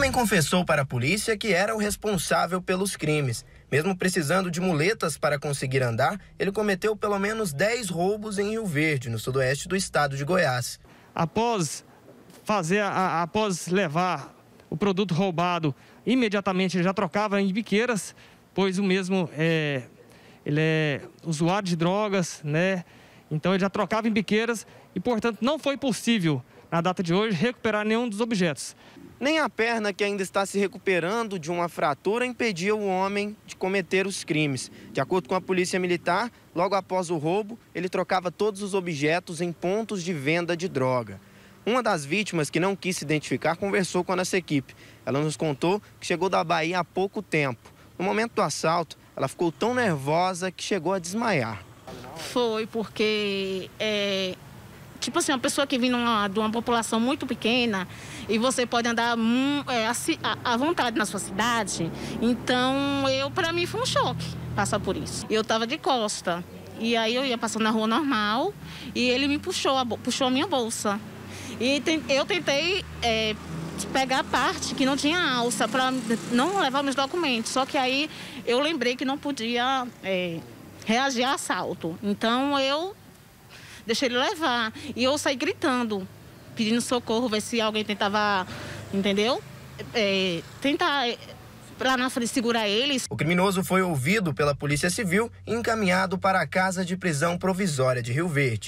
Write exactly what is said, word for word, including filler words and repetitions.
homem confessou para a polícia que era o responsável pelos crimes. Mesmo precisando de muletas para conseguir andar, ele cometeu pelo menos dez roubos em Rio Verde, no sudoeste do estado de Goiás. Após fazer, a, após levar o produto roubado, imediatamente ele já trocava em biqueiras, pois o mesmo é, ele é usuário de drogas, né? Então ele já trocava em biqueiras e, portanto, não foi possível, na data de hoje, recuperar nenhum dos objetos. Nem a perna, que ainda está se recuperando de uma fratura, impedia o homem de cometer os crimes. De acordo com a polícia militar, logo após o roubo, ele trocava todos os objetos em pontos de venda de droga. Uma das vítimas, que não quis se identificar, conversou com a nossa equipe. Ela nos contou que chegou da Bahia há pouco tempo. No momento do assalto, ela ficou tão nervosa que chegou a desmaiar. Foi porque, é, tipo assim, uma pessoa que vem numa, de uma população muito pequena e você pode andar hum, é, à vontade na sua cidade, então, eu, para mim, foi um choque passar por isso. Eu estava de costa e aí eu ia passando na rua normal e ele me puxou, a, puxou a minha bolsa. E tem, eu tentei é, pegar a parte que não tinha alça para não levar meus documentos, só que aí eu lembrei que não podia é, reagir a assalto. Então eu deixei ele levar e eu saí gritando, pedindo socorro, ver se alguém tentava, entendeu? É, tentar lá na frente segurar eles. O criminoso foi ouvido pela Polícia Civil e encaminhado para a Casa de Prisão Provisória de Rio Verde.